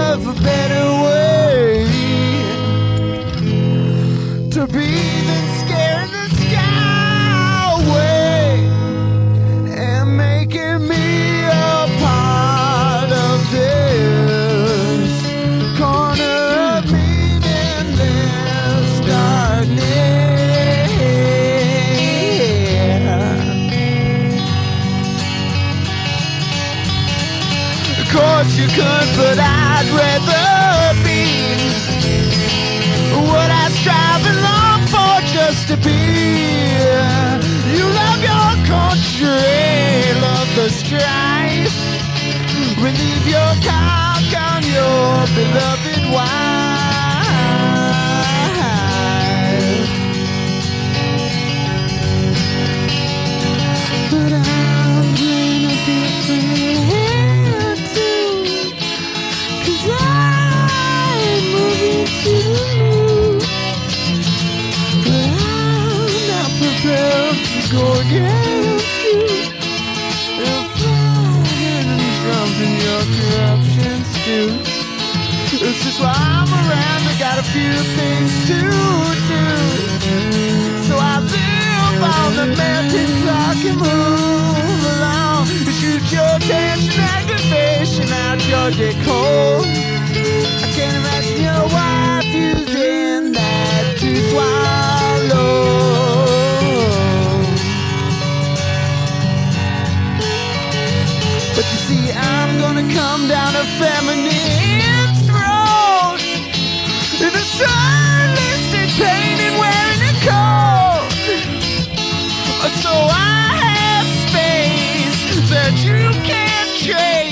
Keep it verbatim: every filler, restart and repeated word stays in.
of a better way to breathe and scaring the sky away and making me a part of this corner of meaningless darkness. Of course you could, but I'd rather be what I strive and long for just to be. You love your country, love the strife, relieve your cock on your beloved wife. But I'm playing a different tune, 'cause I'm moving to the moon. But I'm not prepared to go against you. And flying and jumping your corruption stew. It's just while I'm around, I got a few things to do. So I live on the mountain clock and move along. Shoot your tension, aggravation out your decor. I can't imagine your wife using that to swallow. But you see, I'm gonna come down a feminine throat in a sunlisted pain and wearing a coat. So I have space that you can't chase.